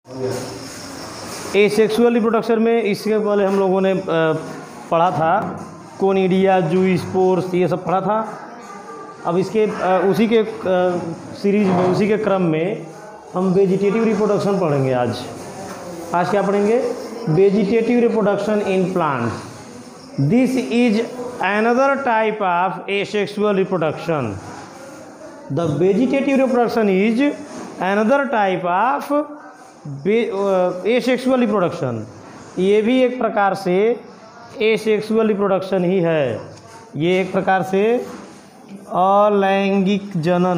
Asexual reproduction में इसके पहले हम लोगों ने पढ़ा था कोनिडिया, जूस्पोर्स, ये सब पढ़ा था। अब इसके उसी के सीरीज में, उसी के क्रम में हम वेजिटेटिव रिप्रोडक्शन पढ़ेंगे। आज क्या पढ़ेंगे? Vegetative reproduction in plants. This is another type of asexual reproduction. The vegetative reproduction is another type of asexual reproduction. ये भी एक प्रकार से एसेक्सुअल रिप्रोडक्शन ही है। ये एक प्रकार से अलैंगिक जनन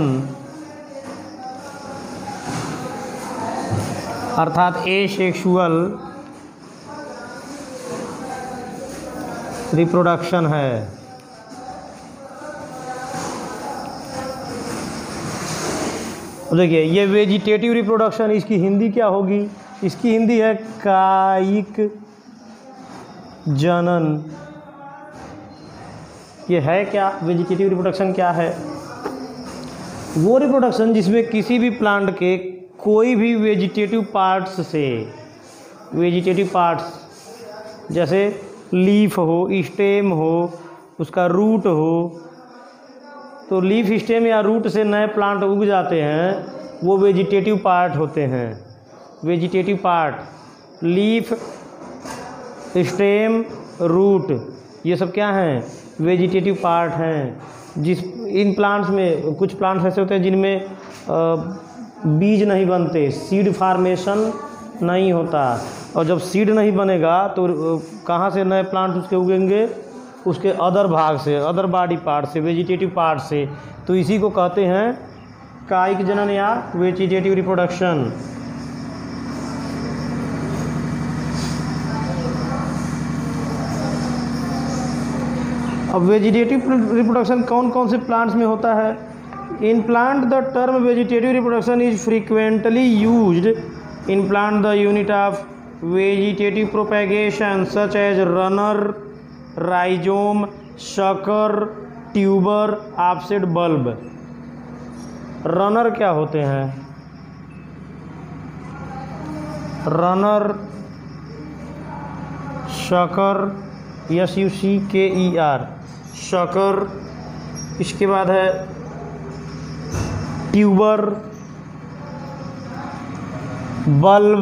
अर्थात एसेक्सुअल रिप्रोडक्शन है। देखिए ये वेजिटेटिव रिप्रोडक्शन, इसकी हिंदी क्या होगी? इसकी हिंदी है कायिक जनन। ये है क्या? वेजिटेटिव रिप्रोडक्शन क्या है? वो रिप्रोडक्शन जिसमें किसी भी प्लांट के कोई भी वेजिटेटिव पार्ट्स से, वेजिटेटिव पार्ट्स जैसे लीफ हो, स्टेम हो, उसका रूट हो, तो लीफ, स्टेम या रूट से नए प्लांट उग जाते हैं, वो वेजिटेटिव पार्ट होते हैं। Vegetative part leaf, stem, root, ये सब क्या हैं? वेजिटेटिव पार्ट हैं। इन प्लांट्स में कुछ प्लांट्स ऐसे होते हैं जिनमें बीज नहीं बनते, सीड फार्मेशन नहीं होता, और जब सीड नहीं बनेगा तो कहाँ से नए प्लांट उसके उगेंगे? उसके अदर भाग से, अदर बॉडी पार्ट से, वेजिटेटिव पार्ट से। तो इसी को कहते हैं कायिक जनन या वेजिटेटिव रिप्रोडक्शन। अब वेजिटेटिव रिप्रोडक्शन कौन कौन से प्लांट्स में होता है? In plant the term vegetative reproduction is frequently used in plant the unit of vegetative propagation such as runner, rhizome, sucker, tuber, offset, bulb. Runner क्या होते हैं? रनर, शकर, SUCKER, शकर, इसके बाद है ट्यूबर, बल्ब,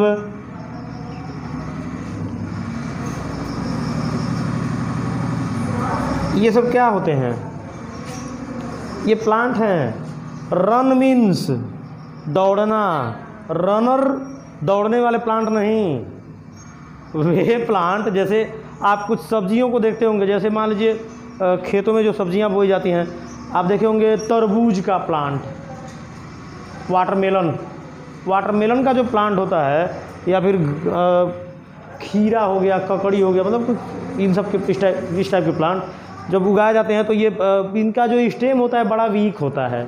ये सब क्या होते हैं? ये प्लांट हैं। रन मीन्स दौड़ना, रनर दौड़ने वाले प्लांट नहीं। वे प्लांट जैसे आप कुछ सब्जियों को देखते होंगे, जैसे मान लीजिए खेतों में जो सब्जियां बोई जाती हैं, आप देखे होंगे तरबूज का प्लांट, वाटरमेलन, वाटरमेलन का जो प्लांट होता है, या फिर खीरा हो गया, ककड़ी हो गया, मतलब कुछ इन सब के इस टाइप के प्लांट जब उगाए जाते हैं तो ये इनका जो स्टेम होता है बड़ा वीक होता है,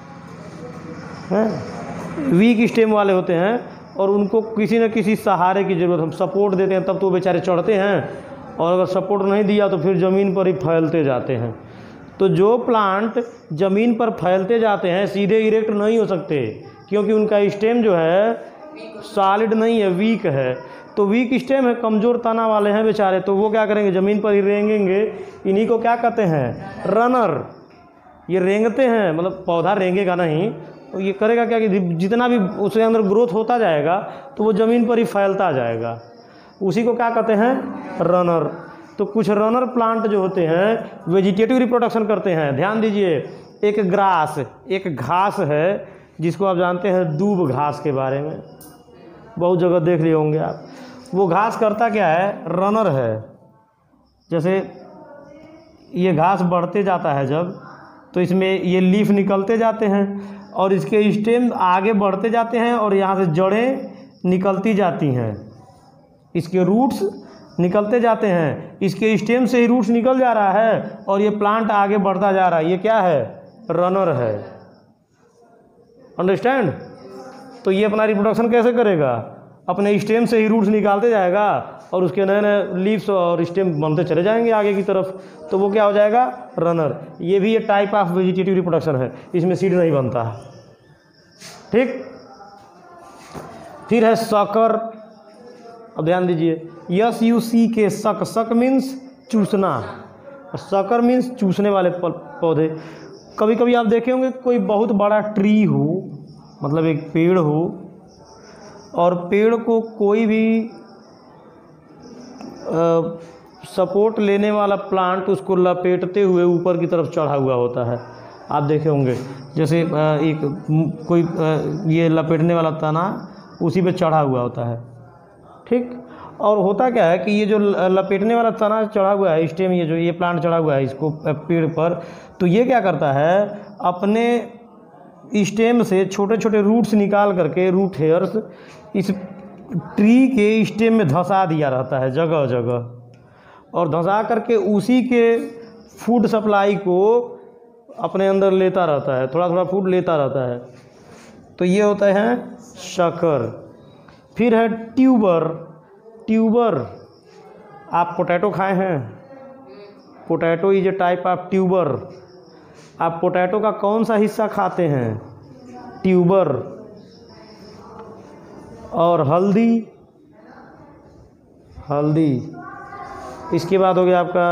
वीक स्टेम वाले होते हैं, और उनको किसी न किसी सहारे की ज़रूरत, हम सपोर्ट देते हैं तब तो बेचारे चढ़ते हैं, और अगर सपोर्ट नहीं दिया तो फिर ज़मीन पर ही फैलते जाते हैं। तो जो प्लांट ज़मीन पर फैलते जाते हैं सीधे इरेक्ट नहीं हो सकते, क्योंकि उनका स्टेम जो है सॉलिड नहीं है, वीक है। तो वीक स्टेम है, कमज़ोर तना वाले हैं बेचारे, तो वो क्या करेंगे? ज़मीन पर ही रेंगेंगे। इन्हीं को क्या कहते हैं? रनर। ये रेंगते हैं, मतलब पौधा रेंगेगा नहीं, तो ये करेगा क्या कि जितना भी उसके अंदर ग्रोथ होता जाएगा तो वो ज़मीन पर ही फैलता जाएगा। उसी को क्या कहते हैं? रनर। तो कुछ रनर प्लांट जो होते हैं वेजिटेटिव रिप्रोडक्शन करते हैं। ध्यान दीजिए, एक ग्रास, एक घास है जिसको आप जानते हैं दूब घास के बारे में, बहुत जगह देख लिए होंगे आप। वो घास करता क्या है? रनर है। जैसे ये घास बढ़ते जाता है जब, तो इसमें ये लीफ निकलते जाते हैं और इसके स्टेम आगे बढ़ते जाते हैं और यहाँ से जड़ें निकलती जाती हैं, इसके रूट्स निकलते जाते हैं, इसके स्टेम से ही रूट्स निकल जा रहा है और ये प्लांट आगे बढ़ता जा रहा है। ये क्या है? रनर है। अंडरस्टैंड? तो ये अपना रिप्रोडक्शन कैसे करेगा? अपने स्टेम से ही रूट्स निकालते जाएगा और उसके नए नए लीव्स और स्टेम बनते चले जाएंगे आगे की तरफ, तो वो क्या हो जाएगा? रनर। ये भी एक टाइप ऑफ वेजिटेटिव रिप्रोडक्शन है, इसमें सीड नहीं बनता। ठीक फिर है सकर। अब ध्यान दीजिए, SUCK, सक, सक मीन्स चूसना, सकर मीन्स चूसने वाले पौधे। कभी कभी आप देखे होंगे कोई बहुत बड़ा ट्री हो, मतलब एक पेड़ हो, और पेड़ को कोई भी सपोर्ट लेने वाला प्लांट उसको लपेटते हुए ऊपर की तरफ चढ़ा हुआ होता है। आप देखे होंगे जैसे एक कोई ये लपेटने वाला तना उसी पे चढ़ा हुआ होता है, ठीक। और होता क्या है कि ये जो लपेटने वाला तना चढ़ा हुआ है, स्टेम, ये जो ये प्लांट चढ़ा हुआ है इसको पेड़ पर, तो ये क्या करता है, अपने स्टेम से छोटे छोटे रूट्स निकाल करके, रूट हेयर्स, इस ट्री के स्टेम में धंसा दिया रहता है जगह जगह, और धंसा करके उसी के फूड सप्लाई को अपने अंदर लेता रहता है, थोड़ा थोड़ा फूड लेता रहता है। तो ये होता है शकर। फिर है ट्यूबर। ट्यूबर, आप पोटैटो खाए हैं? Potato is a type of tuber. आप पोटैटो का कौन सा हिस्सा खाते हैं? ट्यूबर। और हल्दी, हल्दी। इसके बाद हो गया आपका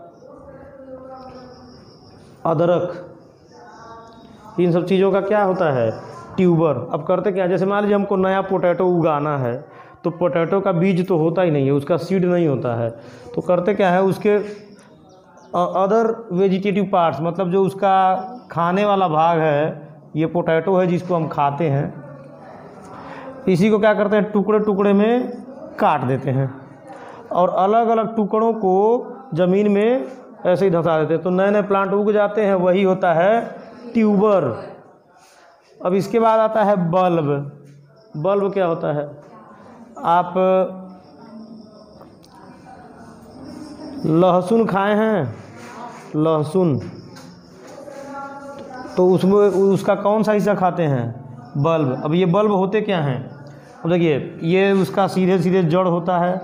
अदरक। इन सब चीज़ों का क्या होता है? ट्यूबर। अब करते क्या, जैसे मान लीजिए हमको नया पोटैटो उगाना है, तो पोटैटो का बीज तो होता ही नहीं है, उसका सीड नहीं होता है, तो करते क्या है, उसके अदर वेजिटेटिव पार्ट्स, मतलब जो उसका खाने वाला भाग है, ये पोटैटो है जिसको हम खाते हैं, इसी को क्या करते हैं, टुकड़े टुकड़े में काट देते हैं और अलग अलग टुकड़ों को ज़मीन में ऐसे ही धंसा देते हैं, तो नए नए प्लांट उग जाते हैं। वही होता है ट्यूबर। अब इसके बाद आता है बल्ब। बल्ब क्या होता है? आप लहसुन खाए हैं? लहसुन, तो उसमें उसका कौन सा हिस्सा खाते हैं? बल्ब। अब ये बल्ब होते क्या हैं? अब देखिए, ये उसका सीधे सीधे जड़ होता है,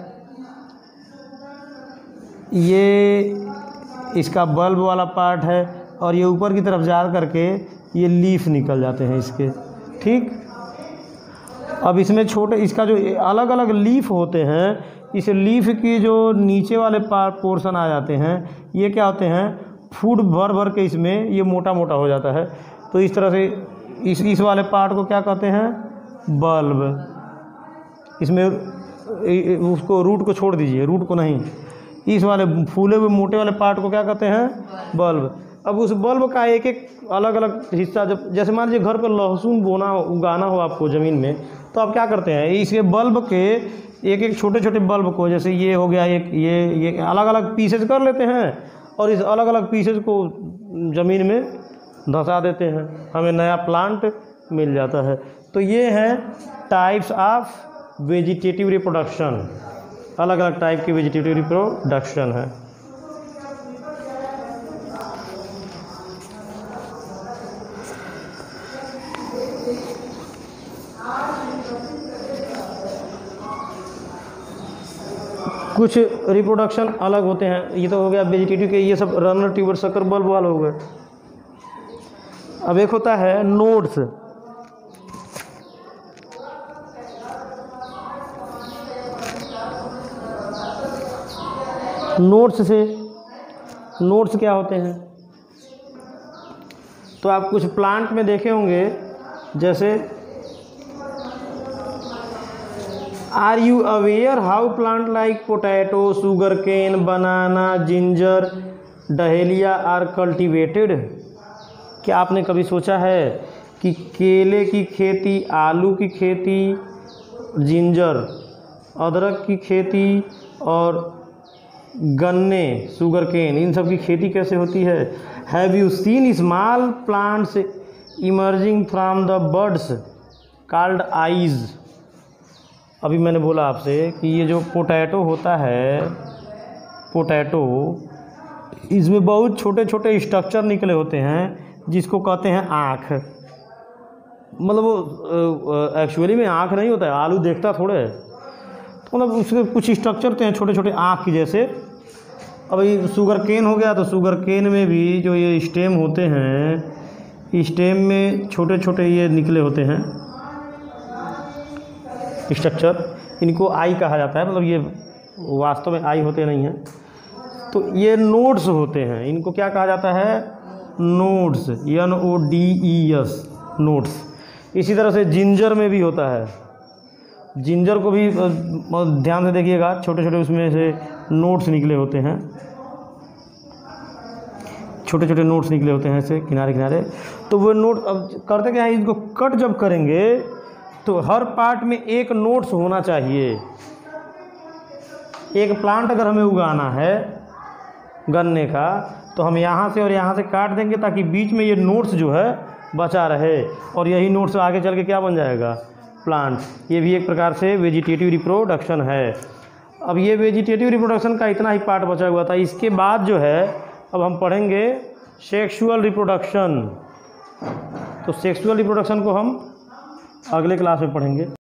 ये इसका बल्ब वाला पार्ट है, और ये ऊपर की तरफ जा करके ये लीफ निकल जाते हैं इसके, ठीक। अब इसमें छोटे, इसका जो अलग अलग लीफ होते हैं, इस लीफ की जो नीचे वाले पोर्शन आ जाते हैं, ये क्या होते हैं, फूड भर भर के इसमें ये मोटा मोटा हो जाता है। तो इस तरह से इस वाले पार्ट को क्या कहते हैं? बल्ब। इसमें उसको रूट को छोड़ दीजिए, रूट को नहीं, इस वाले फूले हुए मोटे वाले पार्ट को क्या कहते हैं? बल्ब। अब उस बल्ब का एक एक अलग अलग हिस्सा, जब जैसे मान लीजिए घर पर लहसुन उगाना हो आपको ज़मीन में, तो आप क्या करते हैं, इसके बल्ब के एक एक छोटे छोटे बल्ब को, जैसे ये हो गया एक, ये अलग अलग पीसेज कर लेते हैं, और इस अलग अलग पीसेज को ज़मीन में धंसा देते हैं, हमें नया प्लांट मिल जाता है। तो ये हैं टाइप्स ऑफ वेजिटेटिव रिप्रोडक्शन। अलग अलग टाइप की वेजिटेटिव रिप्रोडक्शन है। कुछ रिप्रोडक्शन अलग होते हैं। ये तो हो गया वेजिटेटिव के, ये सब रनर, ट्यूबर, शकर, बल्ब वाले हो गए। अब एक होता है नोड्स। नोड्स क्या होते हैं? तो आप कुछ प्लांट में देखे होंगे, जैसे are you aware how plant like potato, sugar cane, banana, ginger, dahlia are cultivated? क्या आपने कभी सोचा है कि केले की खेती, आलू की खेती, जिंजर, अदरक की खेती और गन्ने, शुगर केन, इन सब की खेती कैसे होती है? Have you seen small plants emerging from the buds called eyes? अभी मैंने बोला आपसे कि ये जो पोटैटो होता है, पोटैटो, इसमें बहुत छोटे छोटे स्ट्रक्चर निकले होते हैं जिसको कहते हैं आँख। मतलब वो एक्चुअली में आँख नहीं होता है, आलू देखता थोड़े है, मतलब उसके कुछ स्ट्रक्चर तो हैं छोटे छोटे आँख की जैसे। अब ये शुगर केन हो गया, तो शुगर केन में भी जो ये स्टेम होते हैं, स्टेम में छोटे छोटे ये निकले होते हैं, स्ट्रक्चर, इनको आई कहा जाता है, मतलब ये वास्तव में आई होते नहीं हैं। तो ये नोड्स होते हैं, इनको क्या कहा जाता है? Nodes, NODES, nodes. इसी तरह से जिंजर में भी होता है, जिंजर को भी ध्यान से देखिएगा, छोटे छोटे उसमें से नोड्स निकले होते हैं, छोटे छोटे नोड्स निकले होते हैं ऐसे किनारे किनारे। तो वो नोट अब करते क्या है, इनको कट जब करेंगे तो हर पार्ट में एक नोड्स होना चाहिए। एक प्लांट अगर हमें उगाना है गन्ने का, तो हम यहाँ से और यहाँ से काट देंगे ताकि बीच में ये नोड्स जो है बचा रहे, और यही नोड्स आगे चल के क्या बन जाएगा? प्लांट। ये भी एक प्रकार से वेजिटेटिव रिप्रोडक्शन है। अब ये वेजिटेटिव रिप्रोडक्शन का इतना ही पार्ट बचा हुआ था। इसके बाद जो है अब हम पढ़ेंगे सेक्सुअल रिप्रोडक्शन। तो सेक्सुअल रिप्रोडक्शन को हम अगले क्लास में पढ़ेंगे।